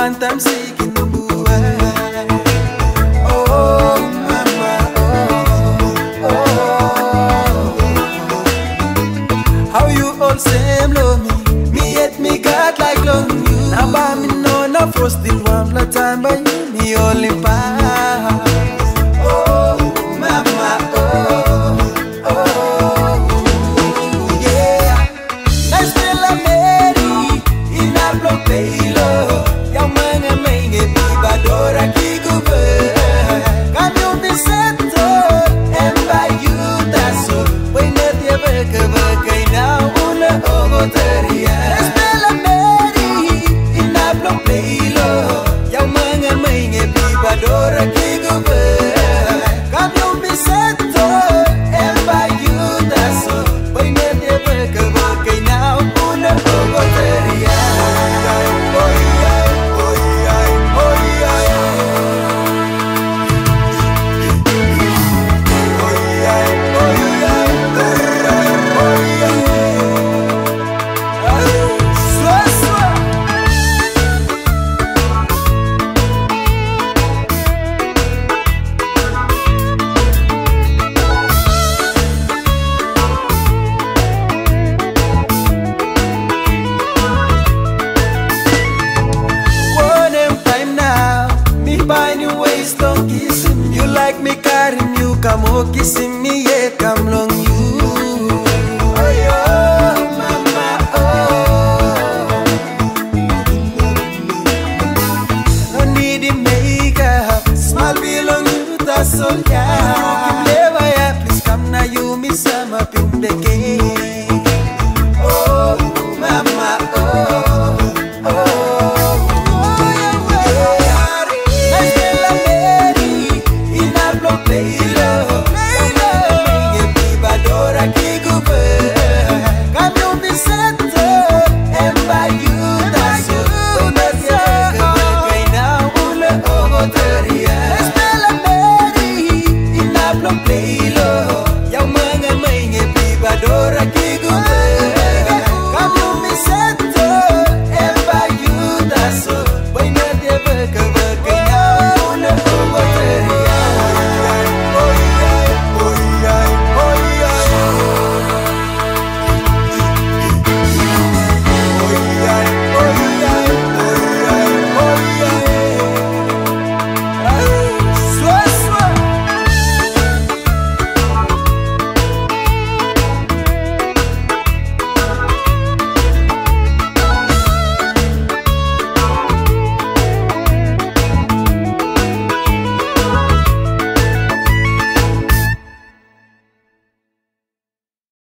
one time seeking the blue. Oh, mama, how you all same love me yet me got like love you. Now by me no na frost still one blood time by you me only pass. Oh, mama, yeah. Nice fella Mary in a block paylo. Young Manga Mainge be badora kigupe. Can you be settled and by you that's all. When it ever now una ogoteria. Nice fella Mary in a block paylo. Young Manga Mainge be badora kigupe. Can you be settled and by you that's all. When it ever now una ogoteria. Don't kissing you like me carrying you. Come on, kissing me, yeah, come long you.